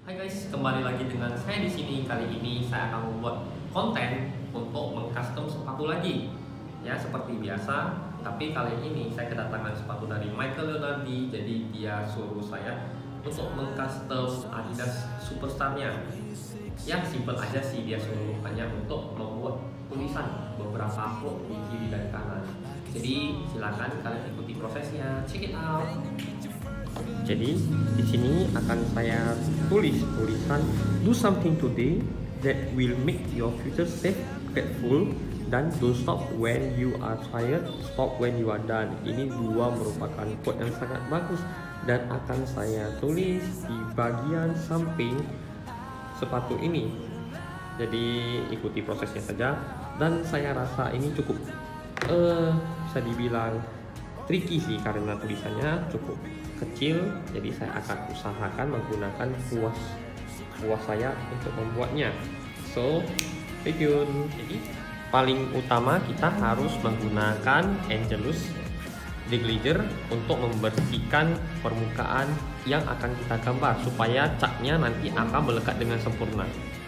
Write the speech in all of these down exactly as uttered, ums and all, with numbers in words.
Hai guys, kembali lagi dengan saya di sini. Kali ini saya akan membuat konten untuk mengcustom sepatu lagi. Ya, seperti biasa, tapi kali ini saya kedatangan sepatu dari Michael Leonardi. Jadi dia suruh saya untuk mengcustom Adidas Superstar-nya. Ya, simple aja sih, dia suruh hanya untuk membuat tulisan beberapa quote di kiri dan kanan. Jadi silakan kalian ikuti prosesnya. Check it out. Jadi di sini akan saya tulis tulisan do something today that will make your future safe, grateful, dan don't stop when you are tired, stop when you are done. Ini dua merupakan quote yang sangat bagus dan akan saya tulis di bagian samping sepatu ini. Jadi ikuti prosesnya saja dan saya rasa ini cukup eh bisa dibilang tricky sih karena tulisannya cukup kecil, jadi saya akan usahakan menggunakan kuas kuas saya untuk membuatnya. So stay tune. Jadi paling utama kita harus menggunakan Angelus Deglazer untuk membersihkan permukaan yang akan kita gambar supaya catnya nanti akan melekat dengan sempurna.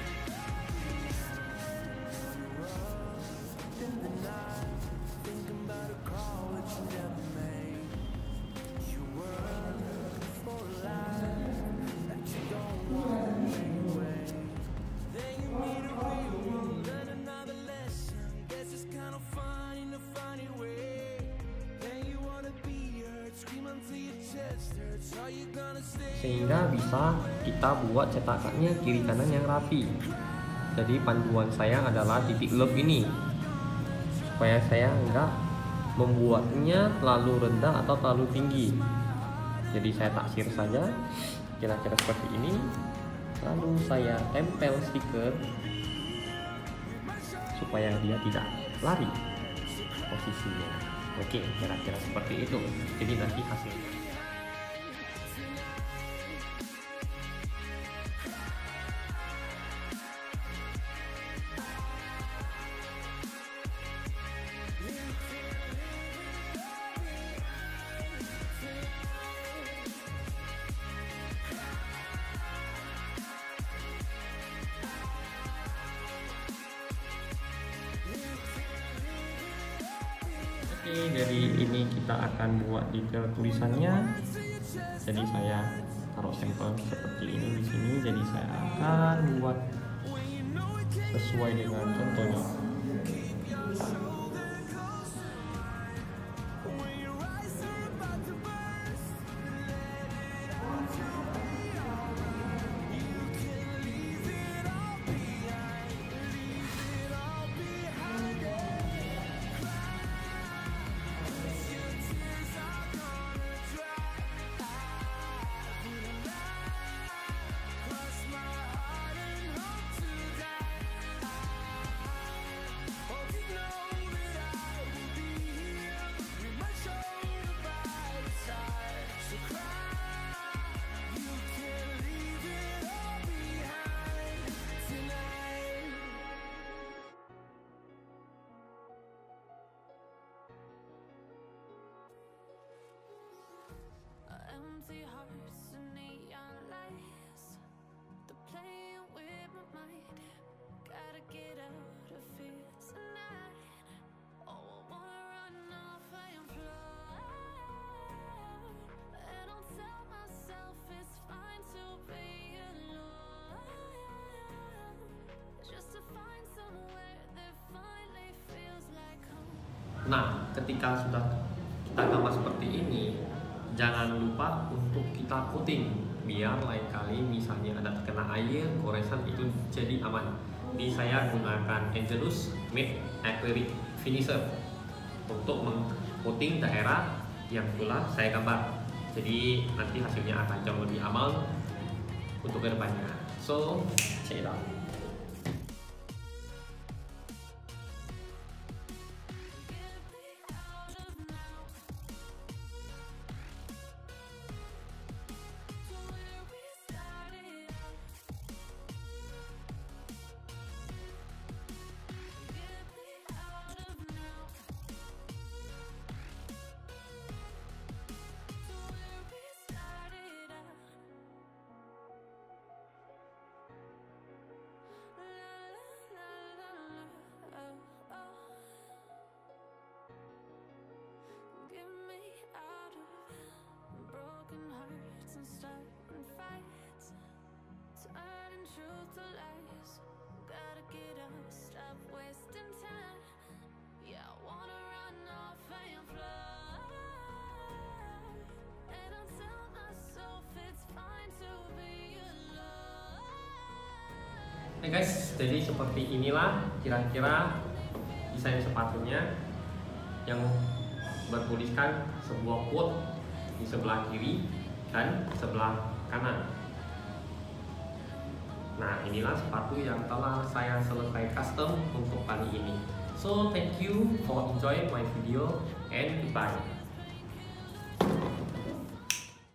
Sehingga bisa kita buat cetakannya kiri kanan yang rapi. Jadi panduan saya adalah titik love ini supaya saya enggak membuatnya terlalu rendah atau terlalu tinggi. Jadi saya taksir saja kira-kira seperti ini, lalu saya tempel stiker supaya dia tidak lari posisinya. Oke, kira-kira seperti itu. Jadi nanti hasilnya Oke, dari ini kita akan buat detail tulisannya. Jadi saya taruh sampel seperti ini di sini. Jadi saya akan buat sesuai dengan contohnya. Empty hearts and neon lights, they're playing with my mind. Gotta get out of here tonight. Oh, I wanna run off and fly, and I'll tell myself it's fine to be alone, just to find somewhere that finally feels like home. Nah, ketika sudah kita gambar seperti ini, jangan lupa untuk kita coating biar lain kali misalnya ada terkena air, goresan itu jadi aman. Ini saya gunakan Angelus Matte Acrylic Finisher untuk mengcoating daerah yang telah saya gambar. Jadi nanti hasilnya akan jauh lebih aman untuk kedepannya. So, check it out. Oke guys, jadi seperti inilah kira-kira desain sepatunya yang bertuliskan sebuah quote di sebelah kiri dan sebelah kanan. Nah, inilah sepatu yang telah saya selesai custom untuk kali ini. So, thank you for enjoying my video and goodbye.